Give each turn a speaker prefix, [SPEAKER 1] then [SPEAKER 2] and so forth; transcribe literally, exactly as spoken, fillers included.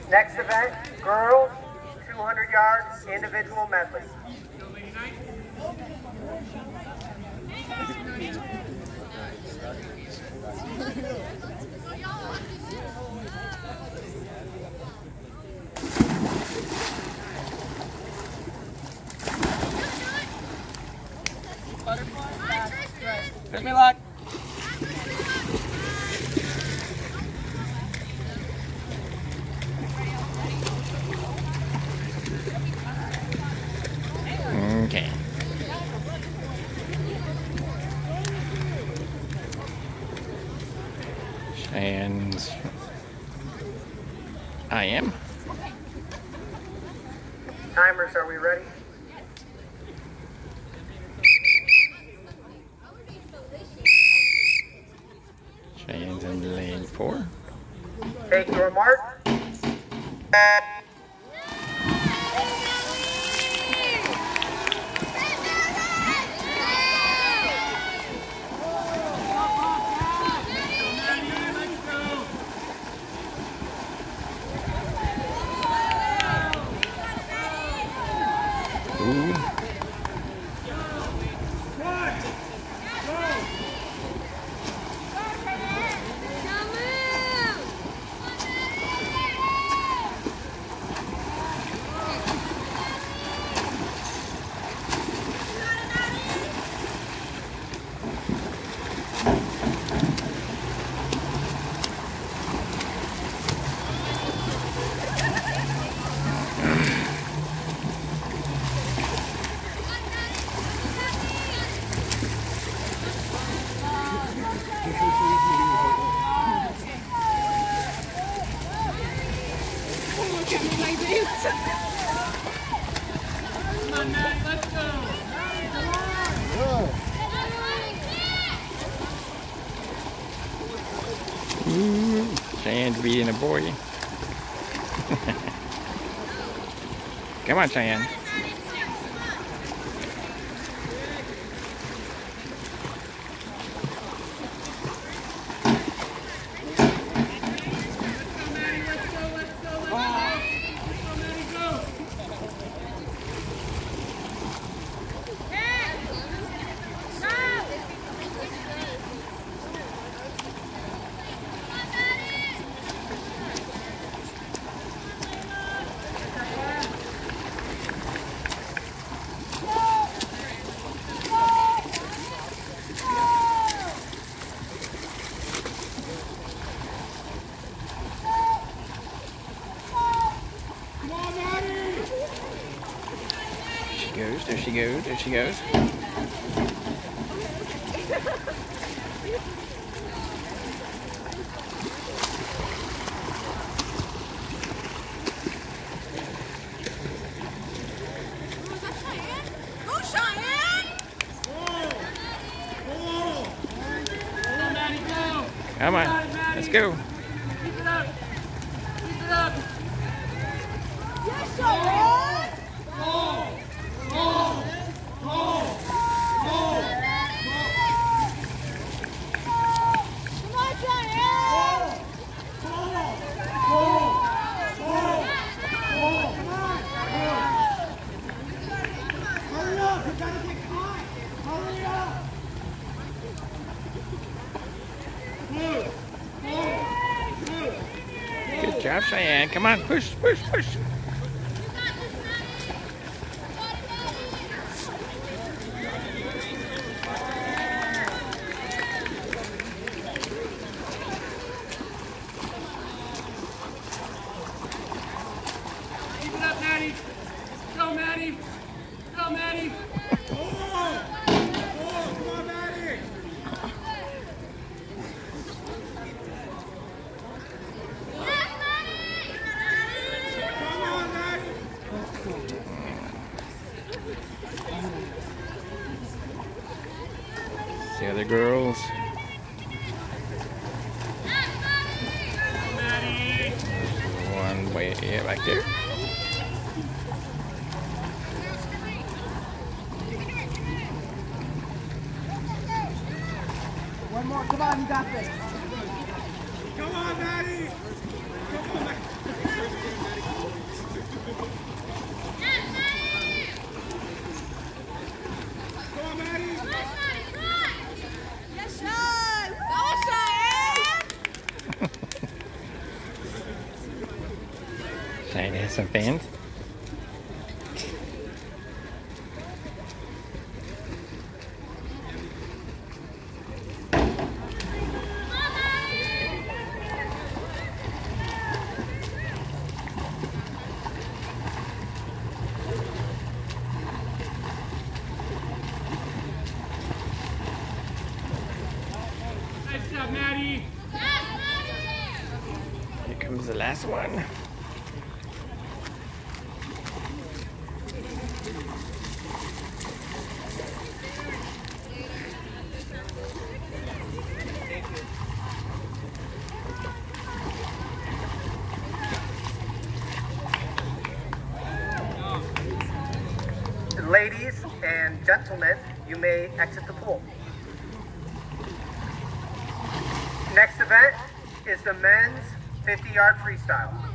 [SPEAKER 1] Next event, girls, two hundred yards, individual medley.
[SPEAKER 2] Wish me luck.
[SPEAKER 3] Okay. And I am.
[SPEAKER 1] Timers, are we ready?
[SPEAKER 3] Cheyenne's in lane four.
[SPEAKER 1] Take your mark.
[SPEAKER 3] Ooh.
[SPEAKER 2] Come on, Matt, let's go.
[SPEAKER 3] Ooh. Cheyenne's beating a boy. Come on, Cheyenne. Goes, there she goes, there she goes.
[SPEAKER 4] Go, Cheyenne!
[SPEAKER 3] Come on, let's go.
[SPEAKER 2] Keep it up. Keep it up.
[SPEAKER 4] Yes, Cheyenne!
[SPEAKER 2] Go. Go. Go. Go.
[SPEAKER 4] Come on, Cheyenne!
[SPEAKER 2] Hurry up. You gotta get time. Hurry up. Move. Move. Move.
[SPEAKER 3] Good job, Cheyenne. Come on, push, push, push.
[SPEAKER 2] Keep it up, Maddie. Go, Maddie. Go, Maddie. Oh! Oh, come on, Maddie. Come on, Maddie.
[SPEAKER 3] The other girls.
[SPEAKER 2] Maddie.
[SPEAKER 3] One way yeah, back there.
[SPEAKER 5] One more, come on, you got this.
[SPEAKER 2] Come on, Maddie. Come on, Maddie.
[SPEAKER 3] Shane has some fans.
[SPEAKER 2] Nice job, Maddie.
[SPEAKER 3] Here comes the last one.
[SPEAKER 1] Ladies and gentlemen, you may exit the pool. Next event is the men's fifty yard freestyle.